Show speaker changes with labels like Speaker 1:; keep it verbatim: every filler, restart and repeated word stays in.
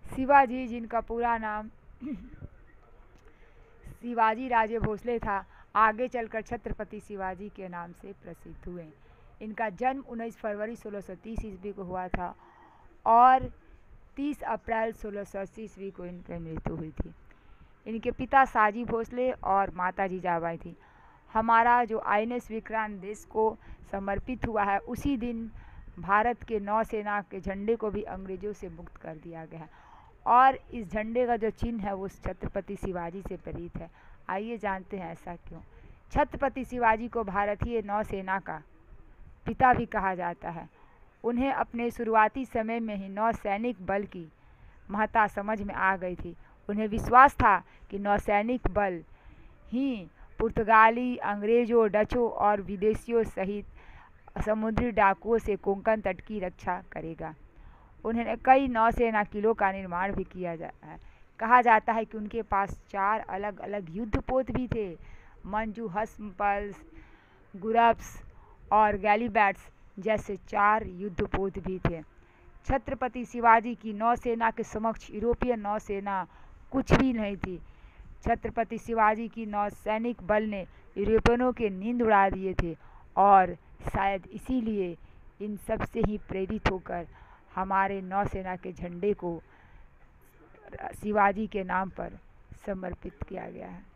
Speaker 1: शिवाजी, जिनका पूरा नाम शिवाजी राजे भोसले था, आगे चलकर छत्रपति शिवाजी के नाम से प्रसिद्ध हुए। इनका जन्म उन्नीस फरवरी सोलह सौ तीस ईस्वी को हुआ था और तीस अप्रैल सोलह सौ अस्सी ईस्वी को इनकी मृत्यु हुई थी। इनके पिता साजी भोसले और माता जीजाबाई थी। हमारा जो आई एन एस विक्रांत देश को समर्पित हुआ है, उसी दिन भारत के नौसेना के झंडे को भी अंग्रेज़ों से मुक्त कर दिया गया है और इस झंडे का जो चिन्ह है वो छत्रपति शिवाजी से प्रेरित है। आइए जानते हैं ऐसा क्यों। छत्रपति शिवाजी को भारतीय नौसेना का पिता भी कहा जाता है। उन्हें अपने शुरुआती समय में ही नौसैनिक बल की महत्ता समझ में आ गई थी। उन्हें विश्वास था कि नौसैनिक बल ही पुर्तगाली, अंग्रेज़ों, डचों और विदेशियों सहित समुद्री डाकुओं से कोंकण तट की रक्षा करेगा। उन्होंने कई नौसेना किलों का निर्माण भी किया जाता है। कहा जाता है कि उनके पास चार अलग अलग युद्धपोत भी थे। मंजू, हस्मपल्स, गुरप्स और गैलीबैट्स जैसे चार युद्धपोत भी थे। छत्रपति शिवाजी की नौसेना के समक्ष यूरोपीय नौसेना कुछ भी नहीं थी। छत्रपति शिवाजी की नौसैनिक बल ने यूरोपियनों के नींद उड़ा दिए थे और शायद इसीलिए इन सब से ही प्रेरित होकर हमारे नौसेना के झंडे को शिवाजी के नाम पर समर्पित किया गया है।